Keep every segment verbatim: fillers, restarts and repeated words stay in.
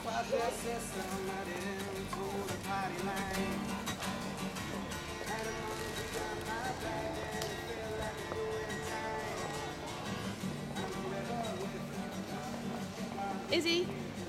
Izzy?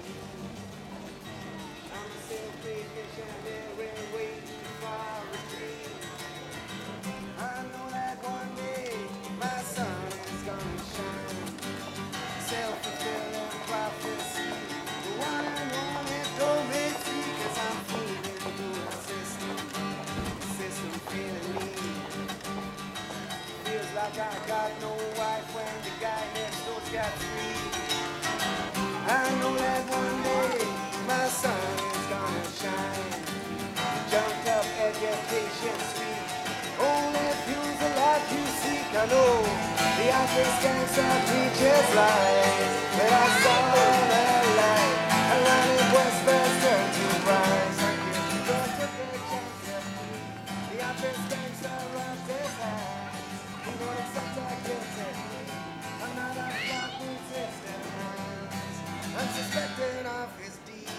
Like I got no wife when the guy next door's got three. I know that one day my sun is gonna shine. Jumped up education sweet. Only fuels the life you seek. I know the office gangster preaches lies, but I saw that light. I ran it west first turn to rise. But took a chance at me. The office gangster runs his eyes. You don't accept that guilty. I'm not a fucking system. I'm suspecting of his deed.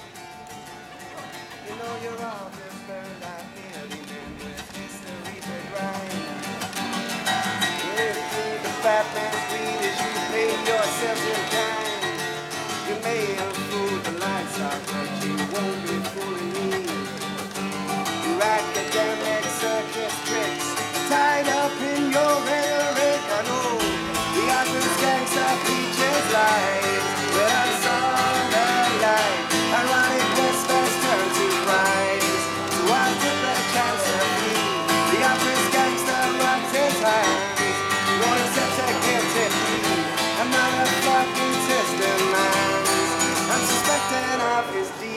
You know your office burned out nearly men with history to grind. If you think the fat man's greed is you pay yourself in kind, you may have fooled the lights out, but you won't be fooling me. Your academic circus tricks tied up in your rhetoric. I know the office gangster preaches lies, but I saw that light. Ironic west first turn to rise, so I took a chance at me. The office gangster runs his hands. Don't accept a guilty plea. I'm not a fucking system man. I'm suspecting of his deed.